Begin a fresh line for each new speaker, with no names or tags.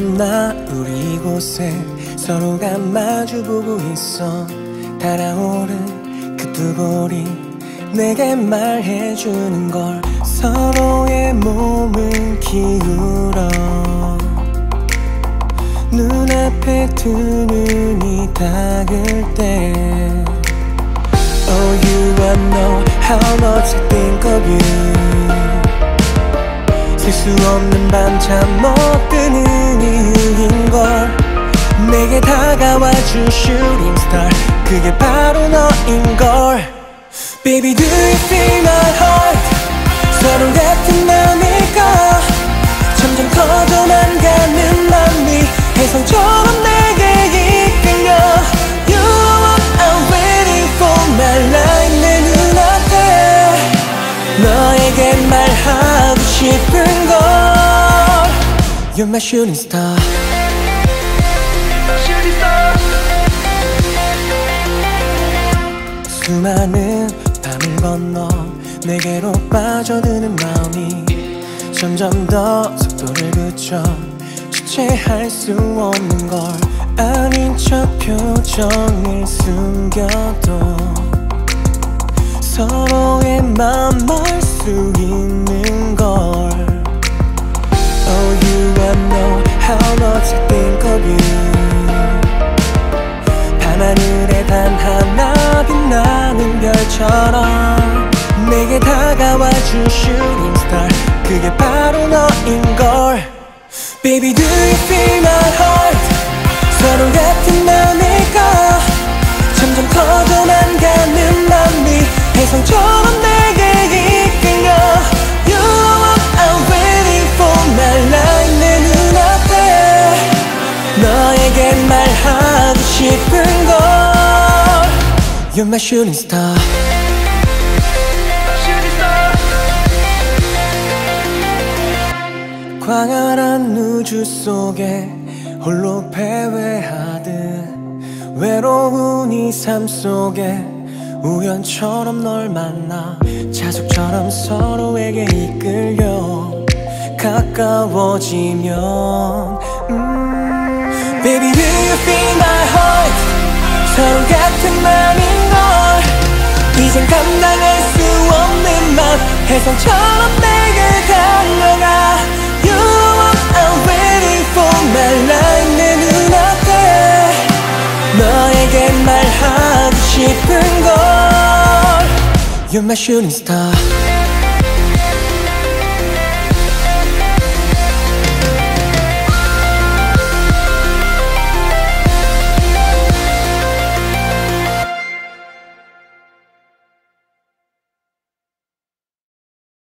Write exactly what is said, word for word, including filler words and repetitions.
없나 우리 이곳에 서로가 마주보고 있어. 달아오른 그 두 볼이 내게 말해주는 걸. 서로의 몸을 기울여 눈앞에 두 눈이 닿을 때 Oh, you wanna know how much I think of you. 셀 수 없는 밤잠 못 드는 이유인걸. 내게 다가와준 shooting star, 그게 바로 너인걸. Baby, do you feel my heart? 서로 같은 맘일까? 점점 커져만 가는 맘이 혜성처럼 내게 이끌려. You are what I'm waiting for, my life 내 눈앞에 너에게 말하고 싶은 걸. You're my shooting star. Shooting star. 수많은 밤을 건너 내게로 빠져드는 마음이 점점 더 속도를 붙여 주체할 수 없는 걸. 아닌 척 표정을 숨겨도 서로의 맘 알 수 있는 걸. Oh, you wanna know how much I think of you. 밤하늘에 단 하나 빛나는 별처럼 내게 다가와준 shooting star, 그게 바로 너인걸. Baby, do you feel my heart? 서로 같은 맘일까? 점점 커져만 가는 맘이 혜성처럼 내게 이끌려. You are what I'm waiting for, my life 내 눈앞에 너에게 말하고 싶은 걸. You're my shooting star. 광활한 우주 속에 홀로 패회하듯 외로운 이 삶 속에 우연처럼 널 만나 자숙처럼 서로에게 이끌려 가까워지면 음. Baby, do you feel my heart? 서로 같은 맘인걸. 이젠 감당할 수 없는 맘 혜성처럼 내게 달려가. You are what I'm waiting for, my life 내 눈앞에 너에게 말하고 싶은 걸. You're my shooting star.